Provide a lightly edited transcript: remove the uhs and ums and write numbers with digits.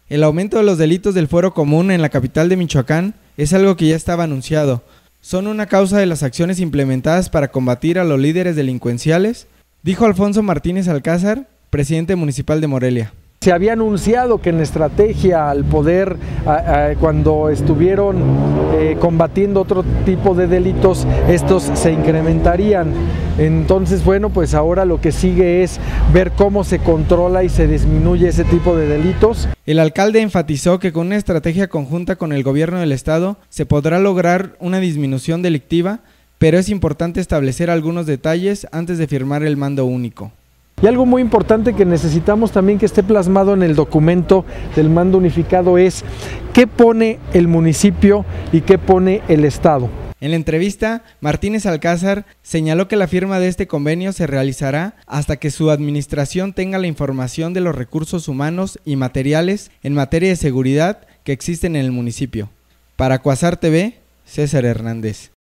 El aumento de los delitos del fuero común en la capital de Michoacán es algo que ya estaba anunciado. Son una causa de las acciones implementadas para combatir a los líderes delincuenciales, dijo Alfonso Martínez Alcázar, presidente municipal de Morelia. Se había anunciado que en estrategia al poder, cuando estuvieron combatiendo otro tipo de delitos, estos se incrementarían. Entonces, bueno, pues ahora lo que sigue es ver cómo se controla y se disminuye ese tipo de delitos. El alcalde enfatizó que con una estrategia conjunta con el gobierno del estado se podrá lograr una disminución delictiva, pero es importante establecer algunos detalles antes de firmar el mando único. Y algo muy importante que necesitamos también que esté plasmado en el documento del mando unificado es qué pone el municipio y qué pone el estado. En la entrevista, Martínez Alcázar señaló que la firma de este convenio se realizará hasta que su administración tenga la información de los recursos humanos y materiales en materia de seguridad que existen en el municipio. Para Cuasar TV, César Hernández.